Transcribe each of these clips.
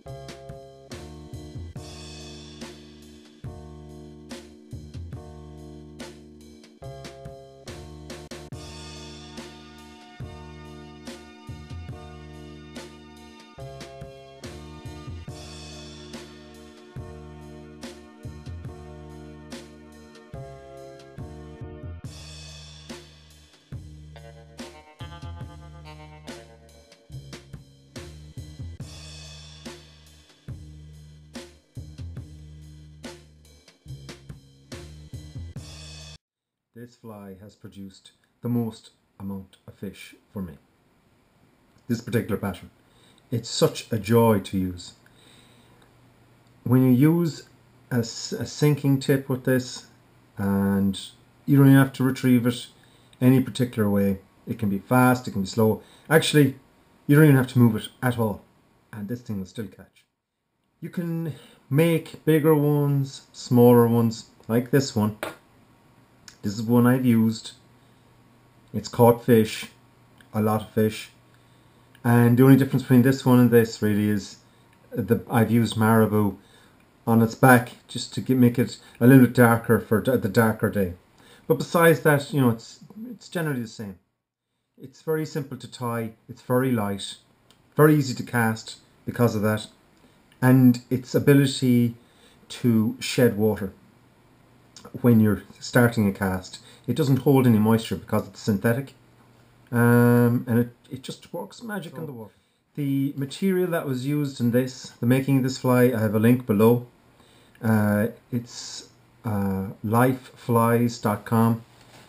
This fly has produced the most amount of fish for me. This particular pattern. It's such a joy to use. When you use a sinking tip with this, and you don't even have to retrieve it any particular way. It can be fast, it can be slow. Actually, you don't even have to move it at all, and this thing will still catch. You can make bigger ones, smaller ones, like this one. This is one I've used. It's caught fish, a lot of fish. And the only difference between this one and this really is I've used marabou on its back just to make it a little bit darker for the darker day. But besides that, you know, it's generally the same. It's very simple to tie, it's very light, very easy to cast because of that. And its ability to shed water when you're starting a cast. It doesn't hold any moisture because it's synthetic, and it just works magic in the water. The material that was used in this, the making of this fly, I have a link below. It's lifeflies.com.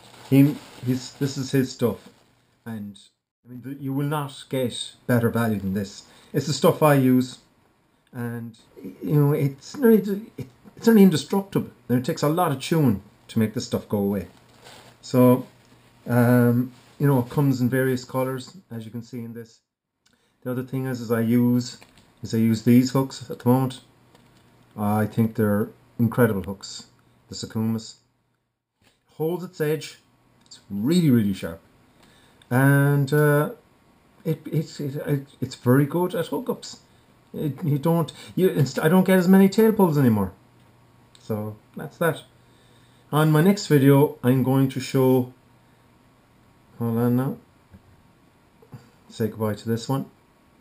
This is his stuff, and I mean, you will not get better value than this. It's the stuff I use, and you know, it's only indestructible, and it takes a lot of chewing to make this stuff go away. So, you know, it comes in various colors, as you can see in this. The other thing is I use these hooks at the moment. I think they're incredible hooks. The Sukumas holds its edge. It's really, really sharp, and it's very good at hookups. I don't get as many tail pulls anymore. So that's that. On my next video, I'm going to show, hold on now, say goodbye to this one.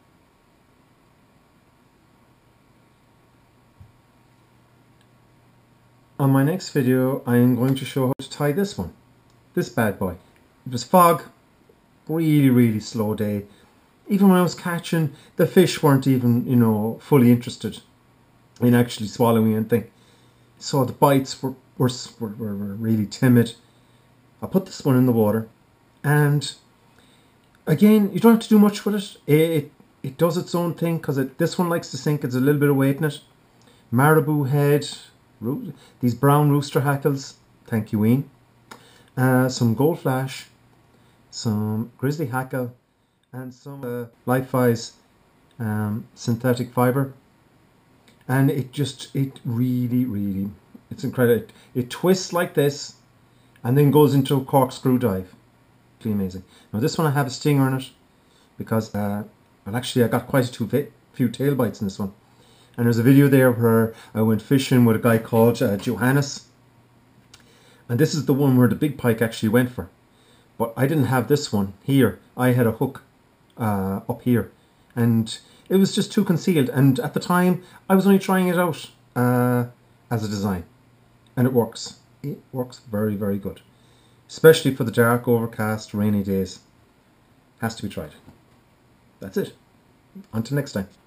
On my next video, I'm going to show how to tie this one, this bad boy. It was fog, really, really slow day. Even when I was catching, the fish weren't even, you know, fully interested in actually swallowing anything. So the bites were really timid. I put this one in the water, and again, you don't have to do much with it. It does its own thing because this one likes to sink. It's a little bit of weight in it. Marabou head, these brown rooster hackles. Thank you, Ian. Some gold flash, some grizzly hackle, and some Life-Flies synthetic fiber. And it really, it's incredible. It twists like this and then goes into a corkscrew dive. Pretty amazing. Now this one I have a stinger in it because, well actually I got quite a few tail bites in this one. And there's a video there where I went fishing with a guy called Johannes. And this is the one where the big pike actually went for. But I didn't have this one here. I had a hook up here. And it was just too concealed, and at the time I was only trying it out as a design, and it works. It works very, very good, especially for the dark, overcast, rainy days. Has to be tried. That's it. Until next time.